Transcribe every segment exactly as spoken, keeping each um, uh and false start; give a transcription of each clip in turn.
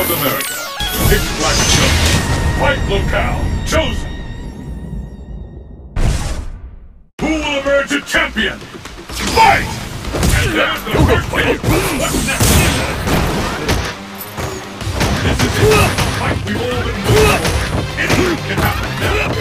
South America. Pitch black chosen. Fight locale chosen. Who will emerge a champion? Fight! And there's the first game. What's next? This is it. A fight we've all been waiting for. Anything can happen now.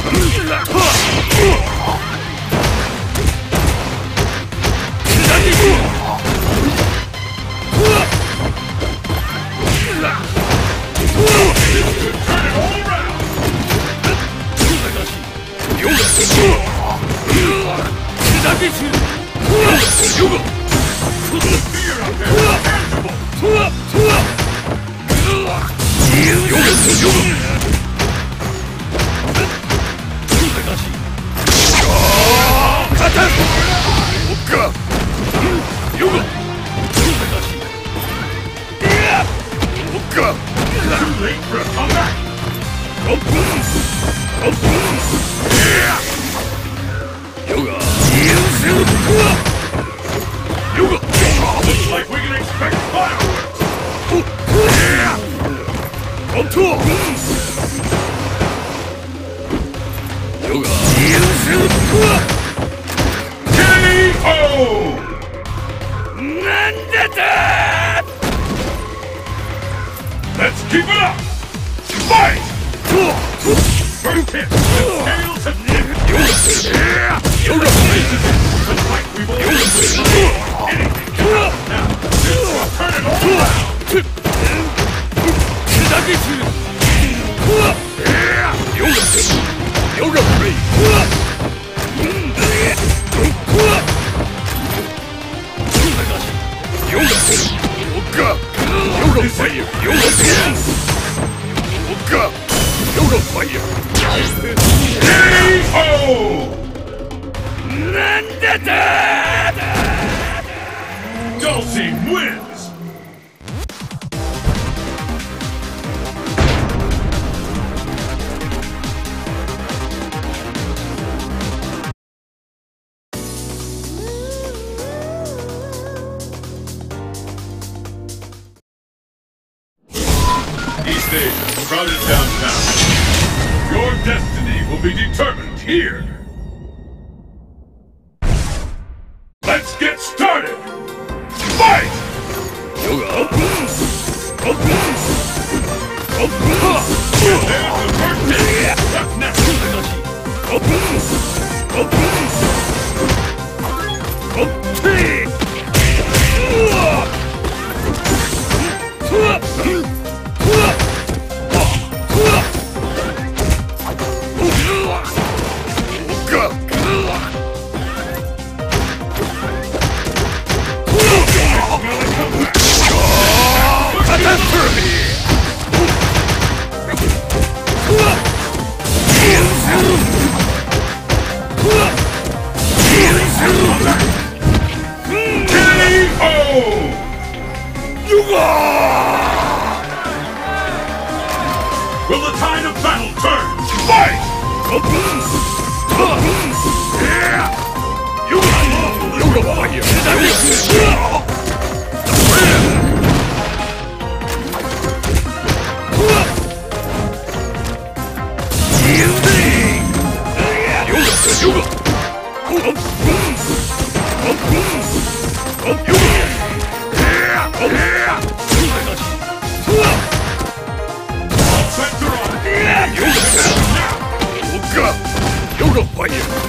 Turn it all around! Fear out there is too late for a comeback! Looks like we can expect fireworks! K O! Let's keep it up! Fight! First hit, the tails have tipped! Yoga faces it! The fight we've all been waiting. Anything can happen now! This will turn it all around! Yoga free! Yoga! Yoga fire! Yoga fire! Yoga! Yoga fire! K O! Dulcie wins! East Asia, crowded downtown. Your destiny will be determined here. Let's get started! Fight! There's the first hit! What's next? Will the tide of battle turn? Fight! Yoga fire!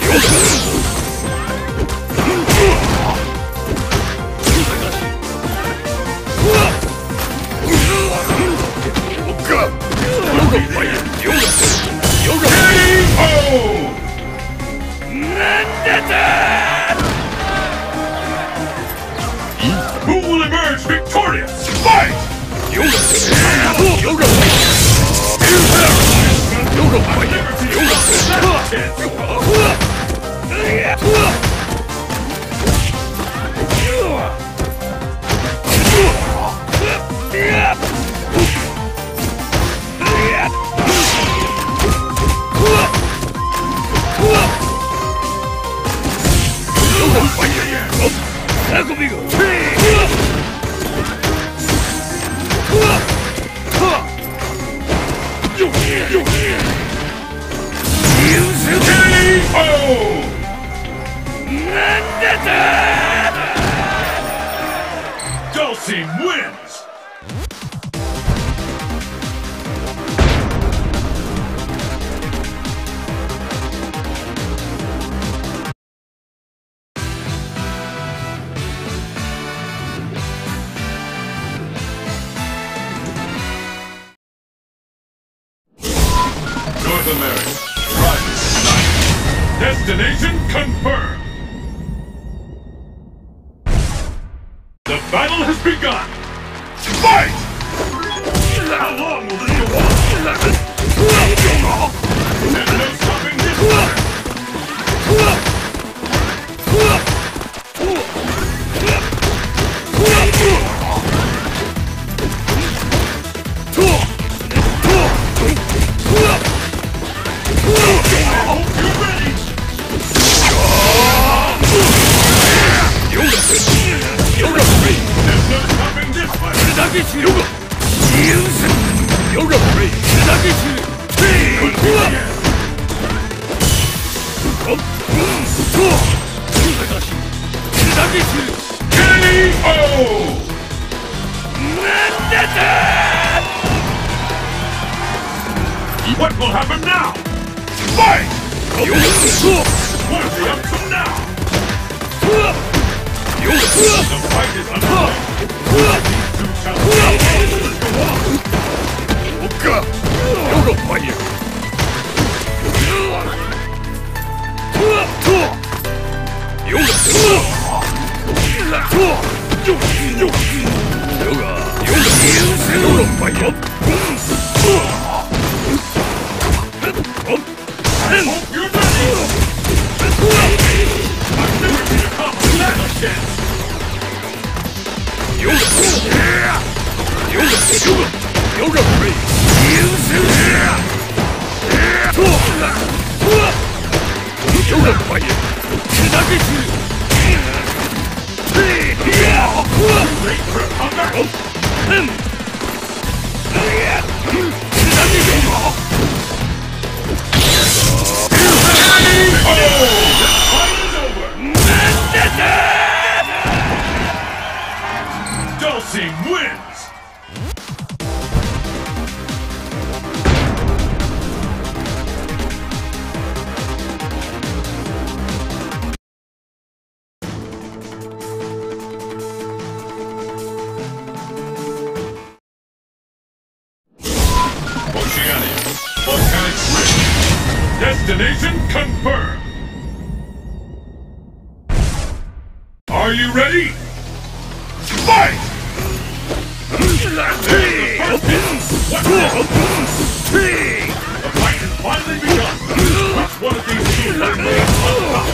Who will emerge victorious? Fight! Yoga fire! Yoga Dulcine wins! North America, private night. Destination confirmed. The battle has begun. Fight! How long will this go on? There's no stopping this one. What will happen now? Fight! What is the outcome now? The fight is underway. These two shall see how long this go on. Yoga! Yoga fire! Yoga! Yoga fire! I hope you're ready! I've never seen a combo that intense! Yoga! Yoga! Yoga! Yoga free! Yoga fire! Wait for a comeback! Oh! The fight is over! Dulcine wins! Oceania, volcanic rift. Destination confirmed! Are you ready? Fight! There's the first hit! What's this? The fight has finally begun! Which one of these two will remain on top?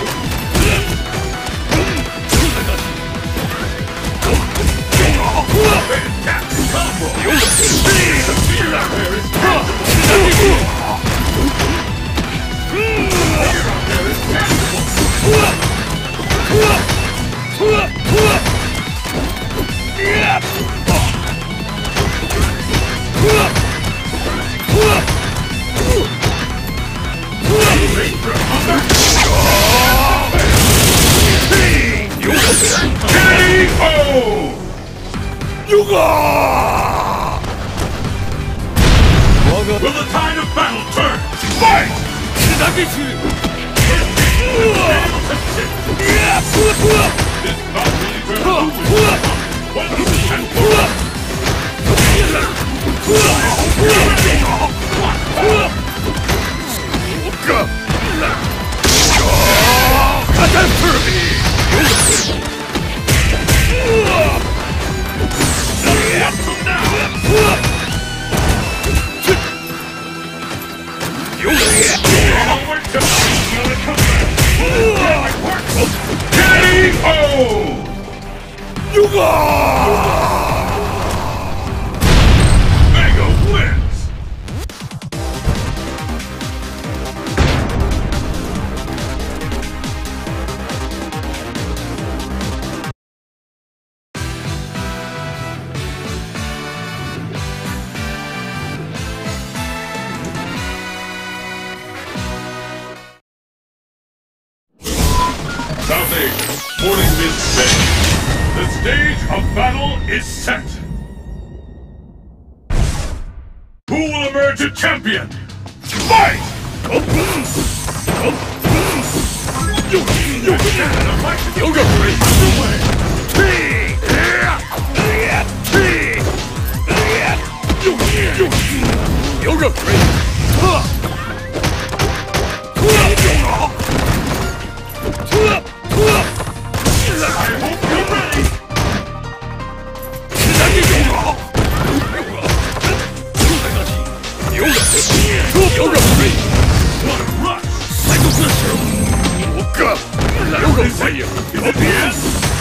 Fantastic combo! The fear out there is tangible! Will the tide of battle turn? Fight! This not really turn moving. One, and four. Mega wins! South Asia, Morning Mist Bay. The stage of battle is set. Who will emerge a champion? Fight! Yoga Break underway! Yoga Break! I hope you're ready! Yoga Break! What a rush! Psycho Cluster! Yoga! Yoga Fire! Is it the end?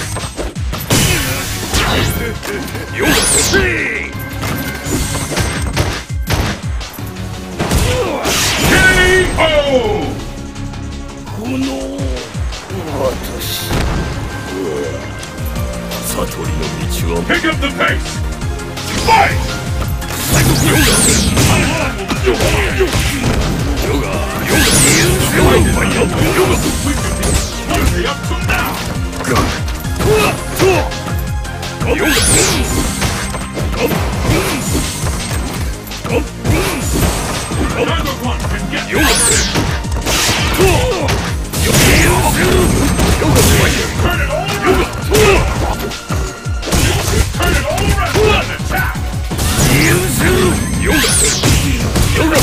Yoga Break! K O! Pick up the pace! Fight! Psycho Yoga! Yoga! Yoga! Yoga! Yoga! Only up to now! Neither one can get Yoga! Turn it all around! Turn it all around and attack! Yoga! Yoga!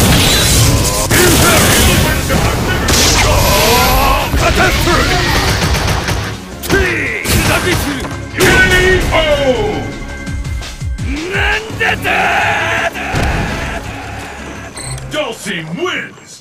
K O! Dulcie wins!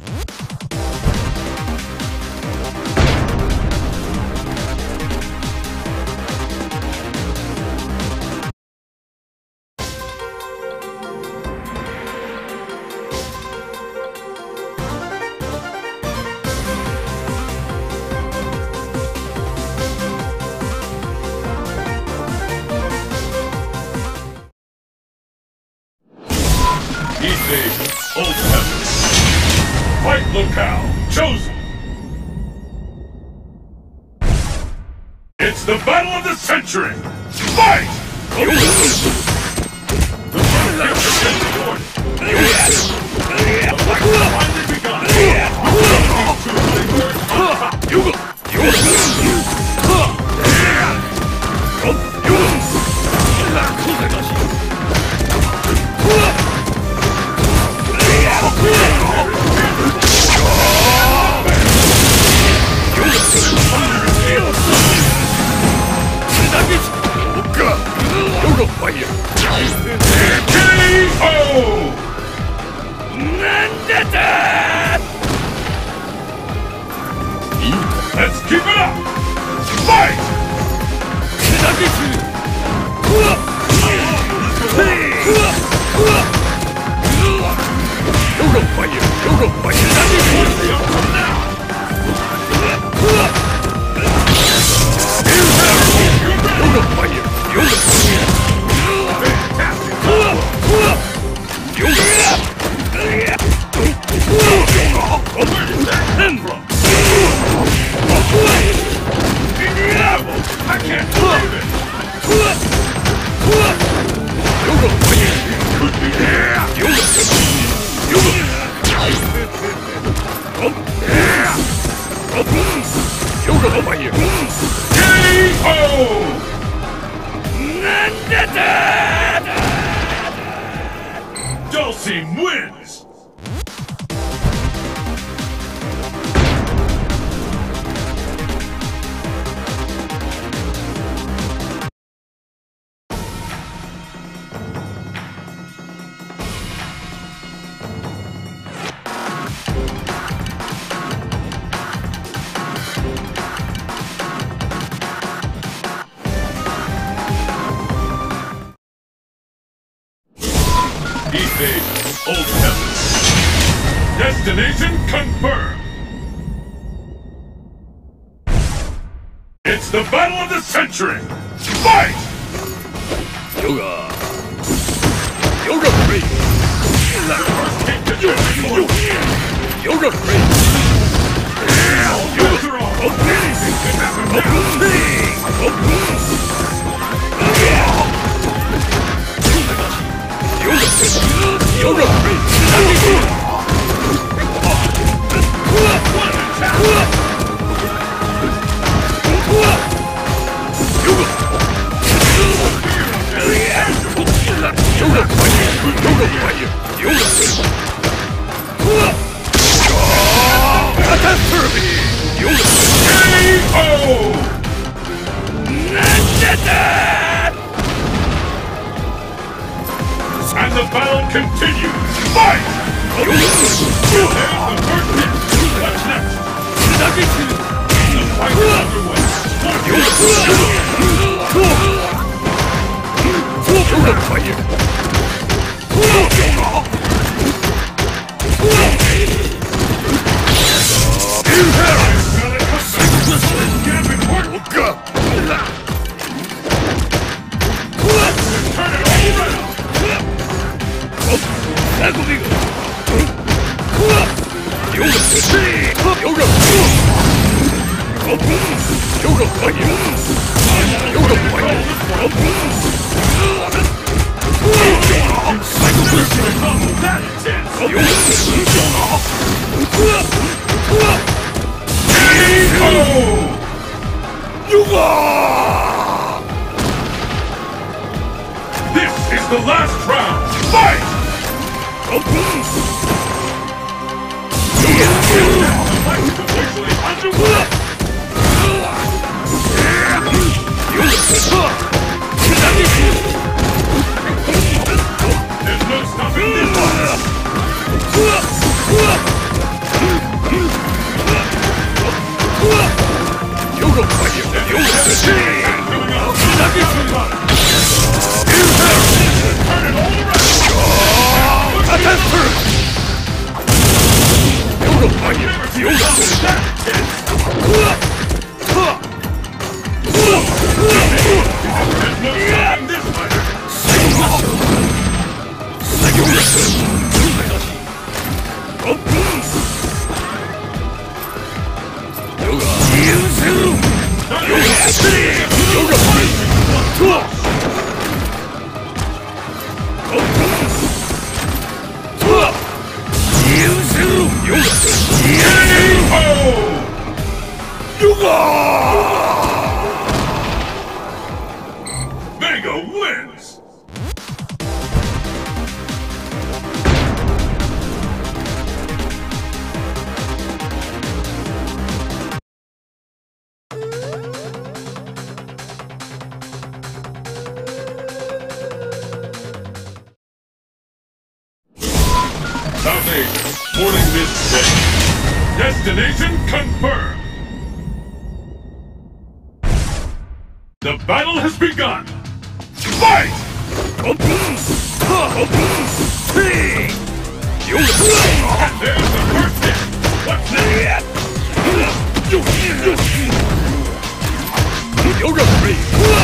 East Asia, Old Heaven. Fight locale chosen. It's the battle of the century. Fight! The first is recorded. The fight has finally begun. Yoga! Yoga Fire! K O! Let's keep it up! Fight! Yoga Fire! Yoga Fire! Up from now! Yoga Fire! Yoga Fire! Fantastic! Yoga! Where did that come from? I can't believe it! Yoga Fire! Yoga! Yoga! Yoga Fire! K O! Dulcie wins! East Asia, Old Heaven. Destination confirmed. It's the battle of the century. Fight! Yoga. Yoga Break. Yoga Break. Yoga. continue. Fight! There's the first hit. What's next? The fight is underway. This is the last round. Fight! The fight is officially underway. There's no stopping this one. Vega wins! South Asia, morning midday. Destination confirmed. The battle has begun. Fight! And there's the first hit. What's next? Yoga free.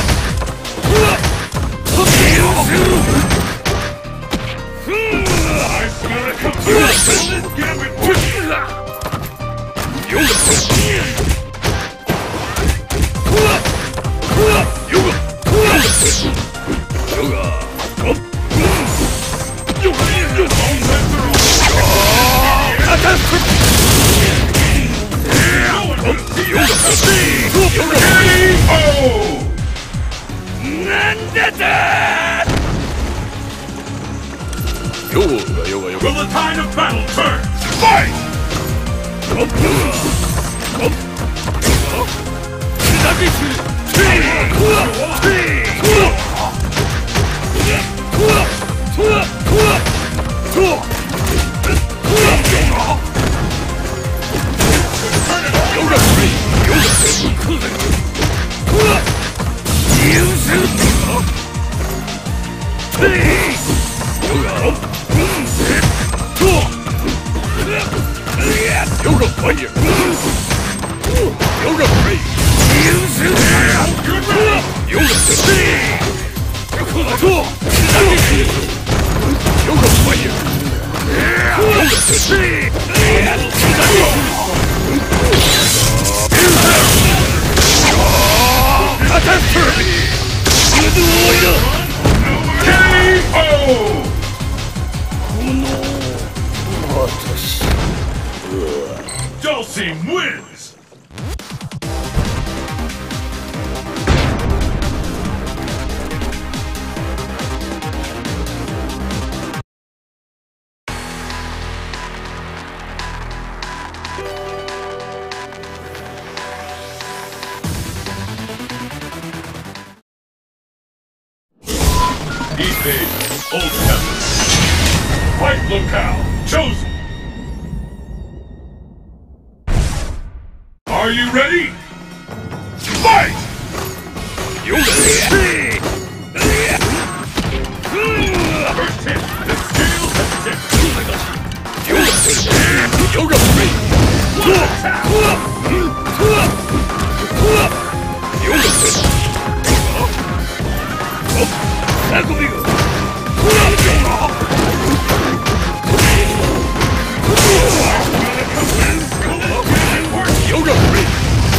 I smell it come through. Get it. Yoga free. Will the tide of battle turn? Fight! Yoga fire! Yoga free! Yoga free! Yoga fire! Yoga free! Attack Kirby! K O! Dulcim wins! East Asia, Old Heaven. Fight locale chosen. Are you ready? Fight! First hit, the scales have tipped. Yoga free. One attack. Yoga free. Yoga free.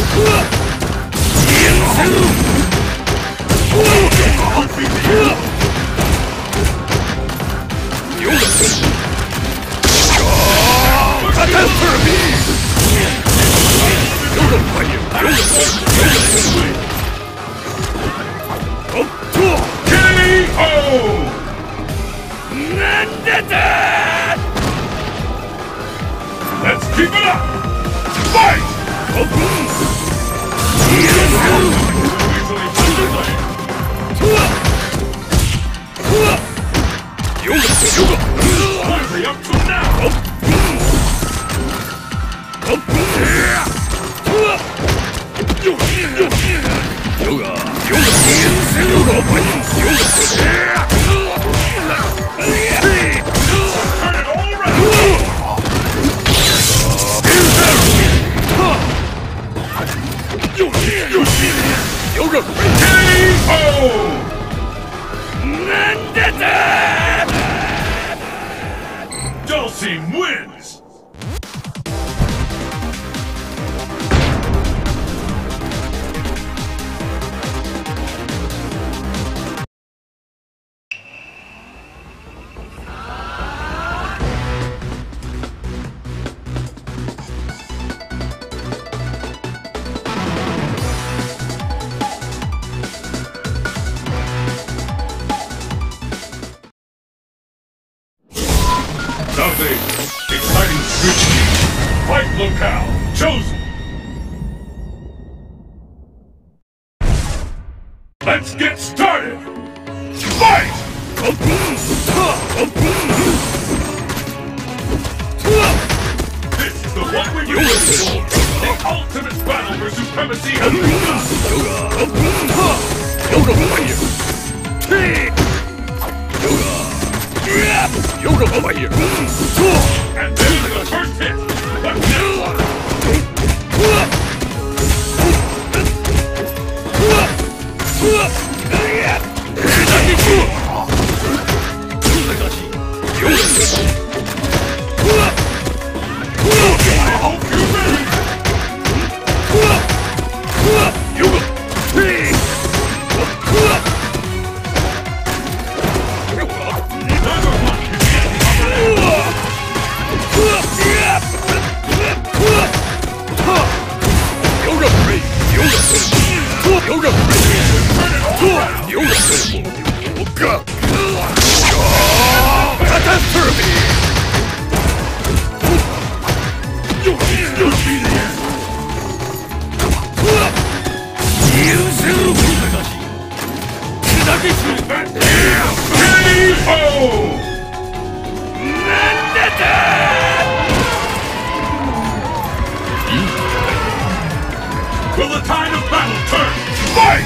Let's keep it up! Fight! Hardly up to now! Yoga! K O! Dulcine wins! Nothing. Exciting switch key. Fight locale chosen. Let's get started. Fight! This is the one we use. The ultimate battle for supremacy has begun. Yoga fire. Yoga over here! And there's the first hit! The next one! Will the tide of battle turn? Fight!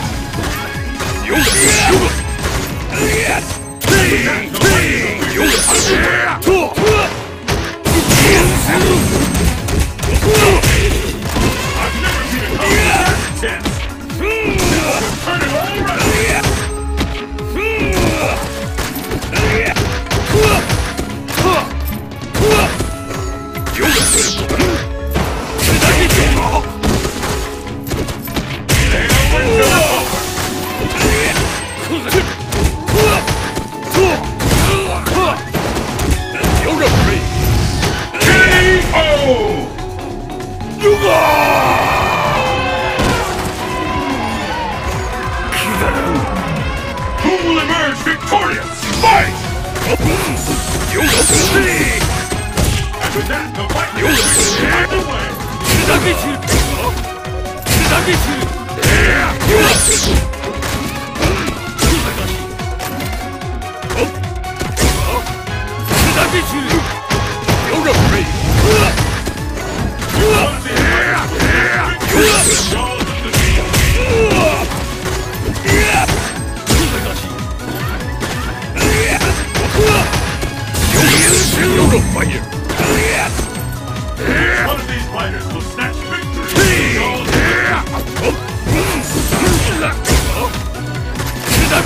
I've never seen a combat this intense. Turn it all around. Who will emerge victorious? Fight! And with that, the fight is underway! Tsudakichi!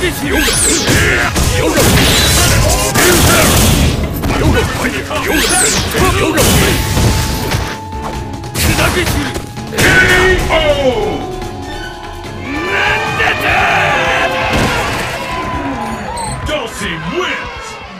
Dulcie wins!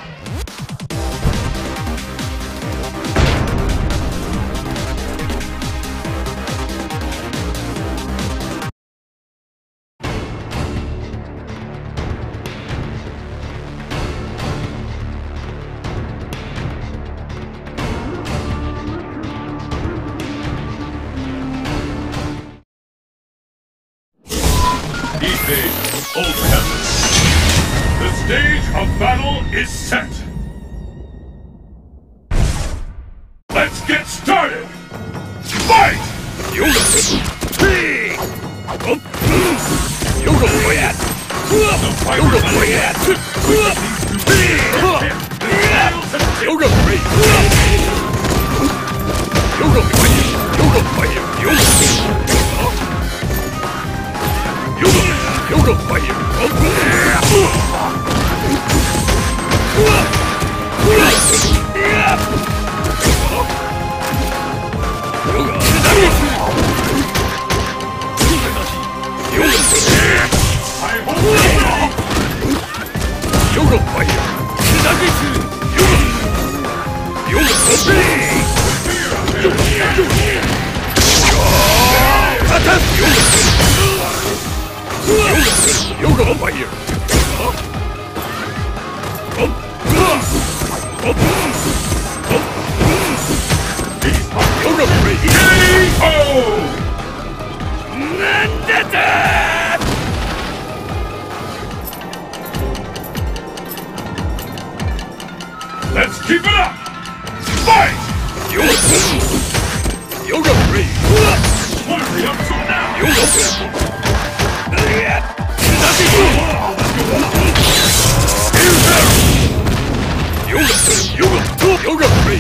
Old Heaven. The stage of battle is set. Let's get started. Fight! Yoga! Yoga Quiet! The Yoga Quiet! Yoga Great! Yoga Quiet! Yoga Quiet! Yoga! Yoga! Yoga Fire! Yoga Fire! Yoga Fire! Yoga Fire! K O! Let's keep it up! Fight! Yoga! Yoga Fire! What are we up to now? Yoga Fire! Yoga! Yoga Free!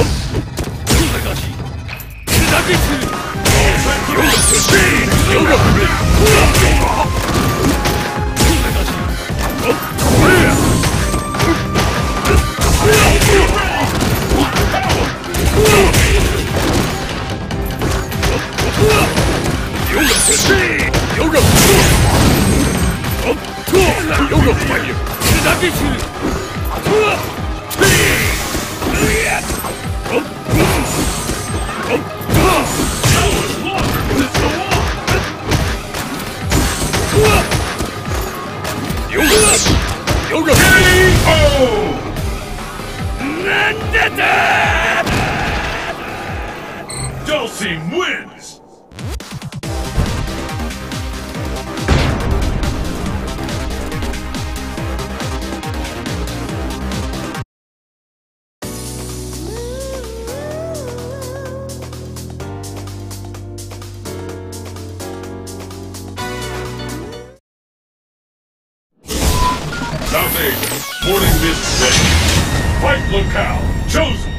Yoga Free! Yoga! Yoga Fire! Yoga! K O! Dulcie wins! South Asia, morning mist day. Fight locale chosen.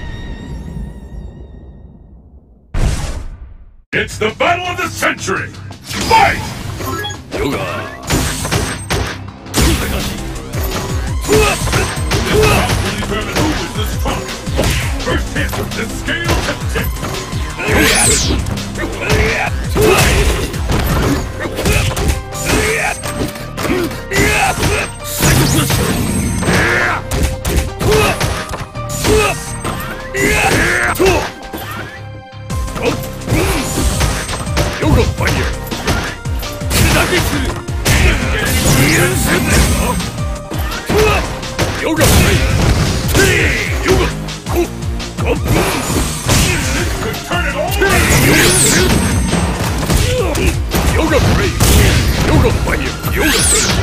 It's the battle of the century. Fight! Yoga. This bout will determine who is the strongest. First hit, the scale to tip. Yoga Fire! Yoga Fire! Yoga! Turn it all around! Yoga Fire! Yoga Fire! Yoga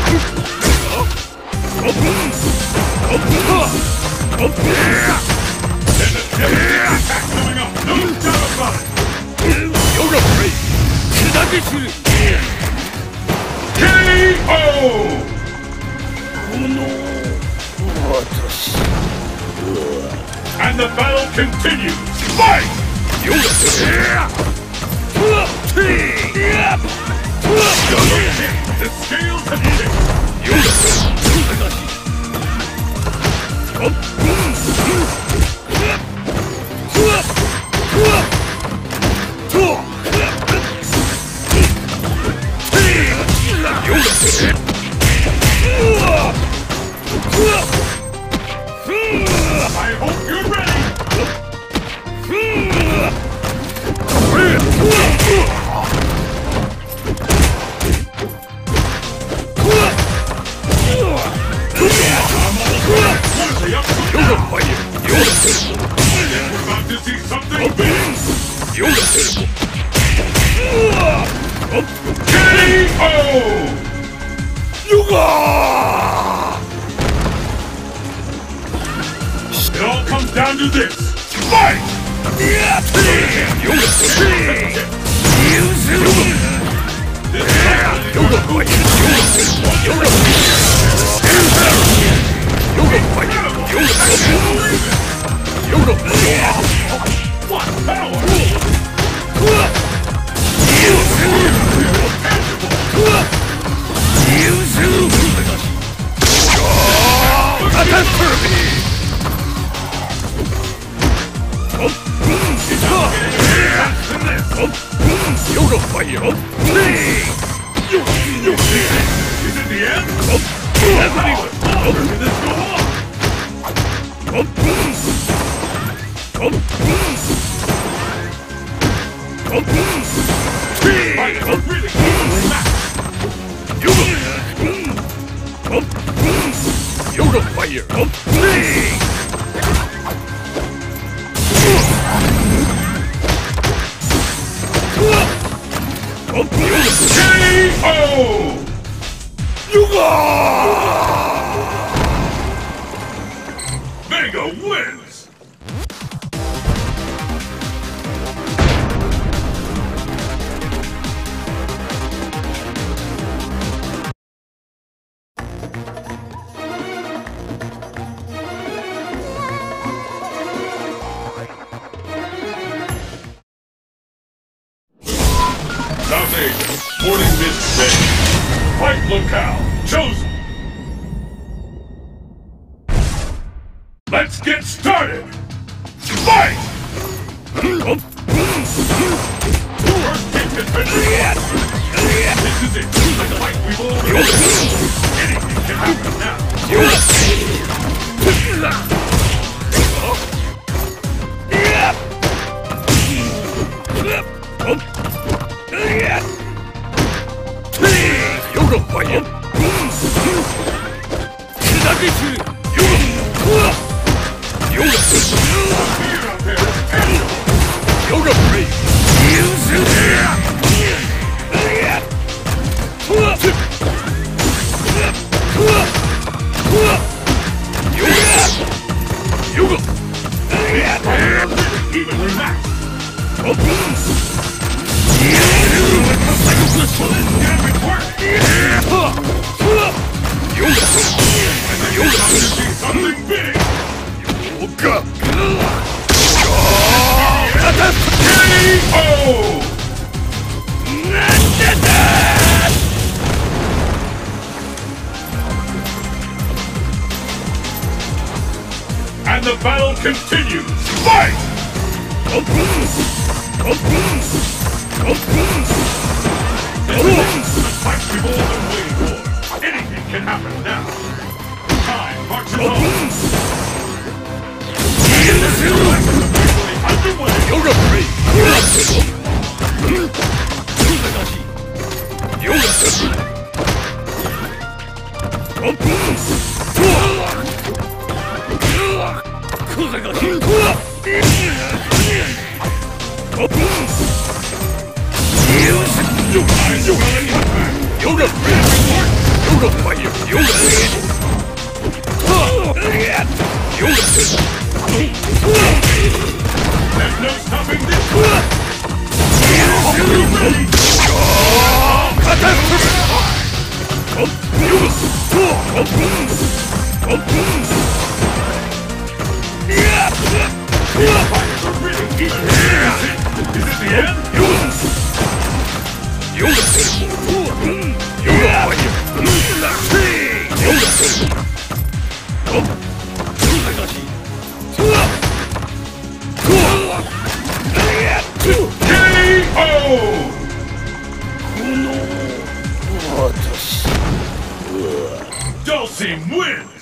There's a devastating attack coming up! No doubt about it! Yoga Fire! K O! And the battle continues! Fight! Yoga! The scales have tipped! I hope you're ready! We're about to see something big! K O! It all comes down to this! Fight! What power! Yoga fire! Is it the end? How longer can this go on? Fight is really evenly matched. Yoga fire! K O! Vega wins! South Asia, sporting this day. Fight locale chosen. Let's get started. Fight! First kick has been released. This is it. The fight we've all been waiting. Anything can happen now. Yoga fire! Yoga! Fear out there is tangible. Yoga brave! Yoga! Even relaxed. Damage work. Yoga! Yoga see something big. Yoga! K O! And the battle continues. Fight! The fight we've all been waiting for. Anything can happen now. Time marches on. Underway. Yoga brave! Yoga! Yoga brave! Yoga fire! Yoga! Yoga! There's no stopping this. Are you ready? Fighters are really eager. Is it the end? 요가 세르모 요가 파이어 요가 세르모 어? 다시 케이오! Dulcim wins!